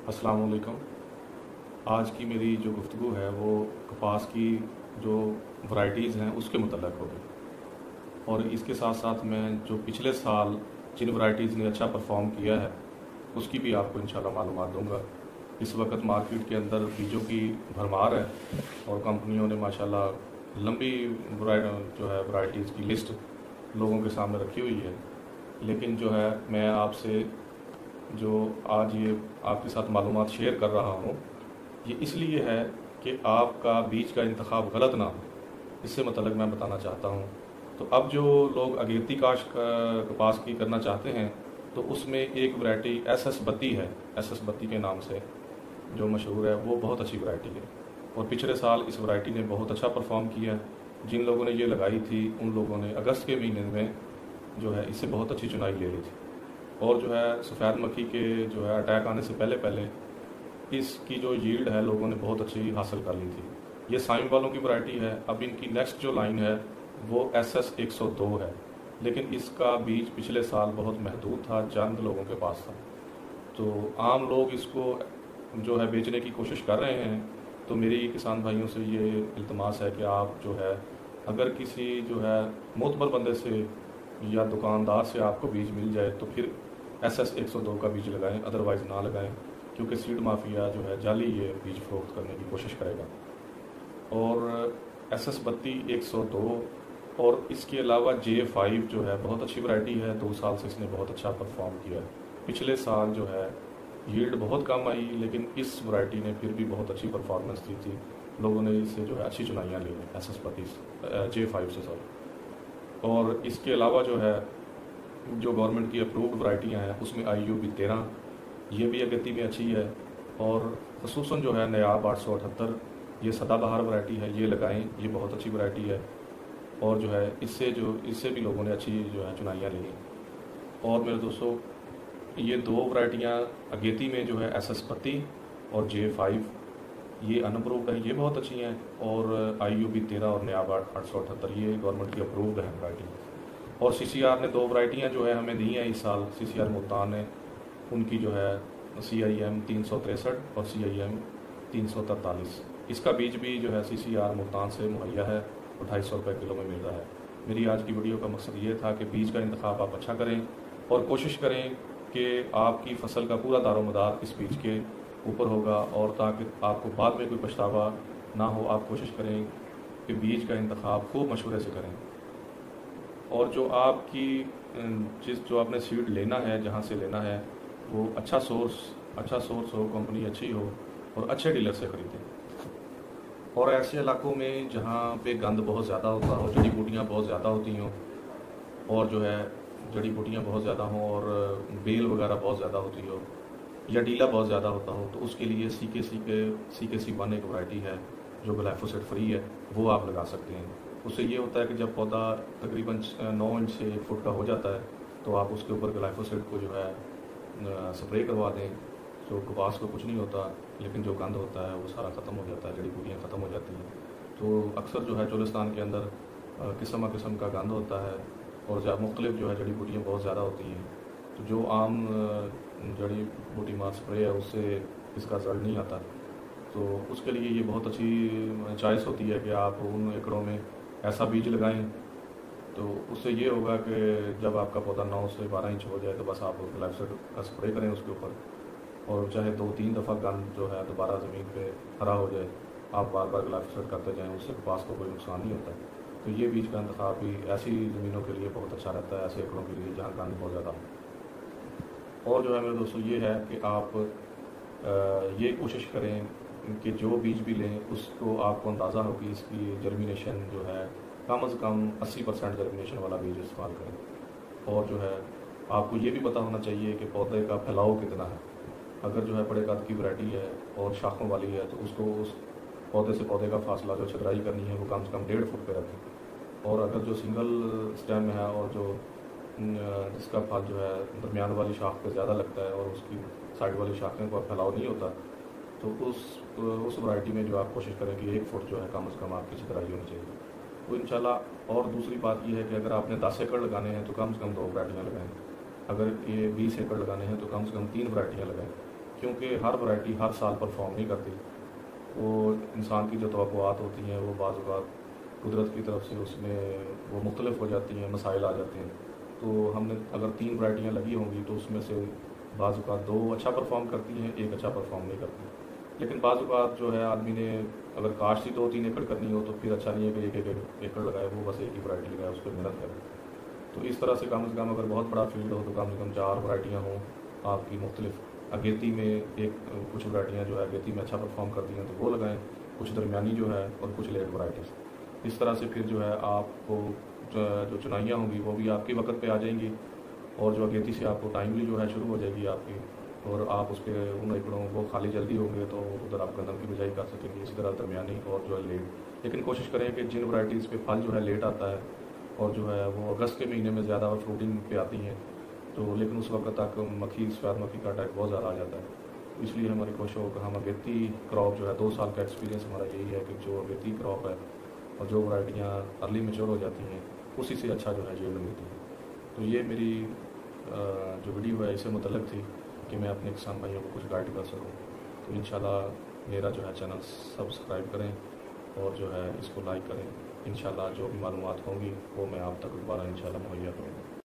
अस्सलाम वालेकुम। आज की मेरी जो गुफ्तगू है वो कपास की जो वैरायटीज़ हैं उसके मतलब होगी, और इसके साथ साथ मैं जो पिछले साल जिन वैरायटीज़ ने अच्छा परफॉर्म किया है उसकी भी आपको इंशाल्लाह मालूमात दूंगा। इस वक्त मार्केट के अंदर बीजों की भरमार है और कंपनियों ने माशाल्लाह लंबी जो है वैरायटीज़ की लिस्ट लोगों के सामने रखी हुई है। लेकिन जो है मैं आपसे जो आज ये आपके साथ मालूमात शेयर कर रहा हूँ, ये इसलिए है कि आपका बीज का इंतखाब गलत ना हो, इससे मतलब मैं बताना चाहता हूँ। तो अब जो लोग अगेती काश्त कपास की करना चाहते हैं तो उसमें एक वैरायटी SS 32 है, SS 32 के नाम से जो मशहूर है, वो बहुत अच्छी वैरायटी है और पिछले साल इस वैरायटी ने बहुत अच्छा परफॉर्म किया। जिन लोगों ने ये लगाई थी उन लोगों ने अगस्त के महीने में जो है इससे बहुत अच्छी चुनाई ले ली थी, और जो है सफ़ेद मक्खी के जो है अटैक आने से पहले पहले इसकी जो यील्ड है लोगों ने बहुत अच्छी हासिल कर ली थी। ये साइम वालों की वैरायटी है। अब इनकी नेक्स्ट जो लाइन है वो SS 102 है, लेकिन इसका बीज पिछले साल बहुत महदूद था, चंद लोगों के पास था। तो आम लोग इसको जो है बेचने की कोशिश कर रहे हैं। तो मेरी किसान भाइयों से ये इल्तमास है कि आप जो है अगर किसी जो है मोतबर बंदे से या दुकानदार से आपको बीज मिल जाए तो फिर SS 102 का बीज लगाएं, अदरवाइज़ ना लगाएं, क्योंकि सीड माफिया जो है जाली ये बीज फरोख्त करने की कोशिश करेगा। और SS 32 102 और इसके अलावा J5 जो है बहुत अच्छी वैरायटी है, 2 साल से इसने बहुत अच्छा परफॉर्म किया है। पिछले साल जो है यील्ड बहुत कम आई, लेकिन इस वैरायटी ने फिर भी बहुत अच्छी परफॉर्मेंस दी थी। लोगों ने इससे जो है अच्छी चुनाइयाँ ली हैं SS 32 J5 से सॉरी। और इसके अलावा जो है जो गवर्नमेंट की अप्रूव्ड वैरायटियाँ हैं उसमें IUB 13 ये भी अगती में अच्छी है, और खसूसन जो है नयाब 878 ये सदाबहार वैरायटी है, ये लगाएं, ये बहुत अच्छी वैरायटी है। और जो है इससे भी लोगों ने अच्छी जो है चुनाइयाँ ली हैं। और मेरे दोस्तों, ये 2 वैरायटियाँ अगेती में जो है SS 32 और J5 ये अनअप्रूव्ड है, ये बहुत अच्छी हैं। और IUB 13 और नयाब 878 ये गवर्नमेंट की अप्रूव्ड है वैरायटी। और CCR ने 2 वैरायटियाँ जो है हमें दी हैं इस साल, CCR मुल्तान ने, उनकी जो है CIM 363 और CIM 343। इसका बीज भी जो है CCR मुल्तान से मुहैया है और 250 रुपये किलो में मिल रहा है। मेरी आज की वीडियो का मकसद ये था कि बीज का इंतखाब आप अच्छा करें और कोशिश करें कि आपकी फसल का पूरा दारोमदार इस बीज के ऊपर होगा, और ताकि आपको बाद में कोई पछतावा ना हो, आप कोशिश करें कि बीज का इंतखाब खूब मशवरे से करें। और जो जो आपने सीड लेना है, जहाँ से लेना है, वो अच्छा सोर्स हो, कंपनी अच्छी हो और अच्छे डीलर से ख़रीदें। और ऐसे इलाकों में जहाँ पे गंद बहुत ज़्यादा होता हो, जड़ी बूटियाँ बहुत ज़्यादा होती हों, और जो है जड़ी बूटियाँ बहुत ज़्यादा हों और बेल वगैरह बहुत ज़्यादा होती हो, या डीला बहुत ज़्यादा होता हो, तो उसके लिए CKC 1 एक वैरायटी है जो ग्लाइफोसेट फ्री है, वो आप लगा सकते हैं। उससे ये होता है कि जब पौधा तकरीबन 9 इंच से 1 फुट का हो जाता है तो आप उसके ऊपर ग्लाइफोसेट को जो है स्प्रे करवा दें। तो कपास को कुछ नहीं होता, लेकिन जो गंद होता है वो सारा ख़त्म हो जाता है, जड़ी बूटियाँ ख़त्म हो जाती हैं। तो अक्सर जो है चोलिस्तान के अंदर किस्म का गंद होता है और मुख्तलिफ जो है जड़ी बूटियाँ बहुत ज़्यादा होती हैं। तो जो आम जड़ी बूटी मार स्प्रे है उससे इसका रिजल्ट नहीं आता। तो उसके लिए ये बहुत अच्छी चॉइस होती है कि आप उन एकड़ों में ऐसा बीज लगाएं। तो उससे ये होगा कि जब आपका पौधा 9 से 12 इंच हो जाए तो बस आप ग्लाइफोसेट का स्प्रे करें उसके ऊपर, और चाहे 2-3 दफ़ा गंद जो है दोबारा ज़मीन पे हरा हो जाए, आप बार बार ग्लाइफोसेट करते जाएं, उससे कपास को कोई नुकसान नहीं होता। तो ये बीज का इंतखाब भी ऐसी ज़मीनों के लिए बहुत अच्छा रहता है, ऐसे एकड़ों के लिए जहाँ गंद बहुत ज़्यादा हो। और जो है मेरे दोस्तों ये है कि आप ये कोशिश करें कि जो बीज भी लें उसको आपको अंदाज़ा हो कि इसकी जर्मिनेशन जो है कम से कम 80% जर्मिनेशन वाला बीज इस्तेमाल करें। और जो है आपको ये भी पता होना चाहिए कि पौधे का फैलाव कितना है। अगर जो है बड़े कद की वैरायटी है और शाखों वाली है तो उसको उस पौधे से पौधे का फासला जो छटराई करनी है वो कम से कम 1.5 फुट पे रखें। और अगर जो सिंगल स्टेम है और जो जिसका फल जो है दरमियान वाली शाख पे ज़्यादा लगता है और उसकी साइड वाली शाखें पर फैलाव नहीं होता, तो उस वैरायटी में जो आप कोशिश करें कि 1 फुट जो है कम से कम आपकी छटराई होनी चाहिए। तो इंशाल्लाह। और दूसरी बात यह है कि अगर आपने 10 एकड़ लगाने हैं तो कम से कम 2 वैरायटियाँ लगाएं। अगर ये 20 एकड़ लगाने हैं तो कम से कम 3 वैरायटियाँ लगाएं। क्योंकि हर वैरायटी हर साल परफॉर्म नहीं करती। वो इंसान की जो तवक्कुआत होती हैं वो बाज़ औक़ात कुदरत की तरफ से उसमें वो मुख्तलिफ हो जाती हैं, मसाइल आ जाते हैं। तो हमने अगर 3 वैरायटियाँ लगी होंगी तो उसमें से बाज़ औक़ात 2 अच्छा परफॉर्म करती हैं, 1 अच्छा परफॉर्म नहीं करती। लेकिन बाज़ औक़ात जो है आदमी ने अगर काश्त ही 2-3 एकड़ करनी हो तो फिर अच्छा नहीं है कि 1-1 एकड़ लगाए, वो बस एक ही वैरायटी लगाए, उस पर मेहनत करे। तो इस तरह से कम अगर बहुत बड़ा फील्ड हो तो कम से कम 4 वैरायटियाँ हों आपकी मुख्तलिफ। अगेती में एक कुछ वैरायटियाँ जो है अगेती में अच्छा परफॉर्म करती हैं तो वो लगाएं, कुछ दरमियानी जो है और कुछ लेट वैरायटीज़। इस तरह से फिर जो है आपको जो चुनाइयाँ होंगी वो भी आपके वक्त पे आ जाएंगी, और जो अगेती से आपको टाइमली जो है शुरू हो जाएगी आपकी, और आप उस पर उन एकड़ों वो खाली जल्दी होंगे तो उधर आप गंदम की बिजाई कर सकेंगे। इसी तरह दरमियानी और जो है लेट। लेकिन कोशिश करें कि जिन वैरायटीज़ पे फल जो है लेट आता है और जो है वो अगस्त के महीने में ज़्यादा फ्रूटिंग पे आती हैं, तो लेकिन उस वक्त तक सफ़ेद मक्खी का अटैक बहुत ज़्यादा आ जाता है। तो इसलिए हमारी कोशिश हो कि हम अगेती क्रॉप जो है 2 साल का एक्सपीरियंस हमारा यही है कि जो अगेती क्रॉप है और जो वैरायटियाँ अर्ली मेच्योर हो जाती हैं उसी से अच्छा जो है यील्ड मिलती है। तो ये मेरी जो वीडियो है इससे मुतल्लिक़ थी कि मैं अपने किसान भाइयों को कुछ गाइड कर सकूँ। तो इंशाल्लाह मेरा जो है चैनल सब्सक्राइब करें और जो है इसको लाइक करें। इंशाल्लाह जो भी मालूमात होंगी वो मैं आप तक दोबारा इंशाल्लाह मुहैया करूँगा।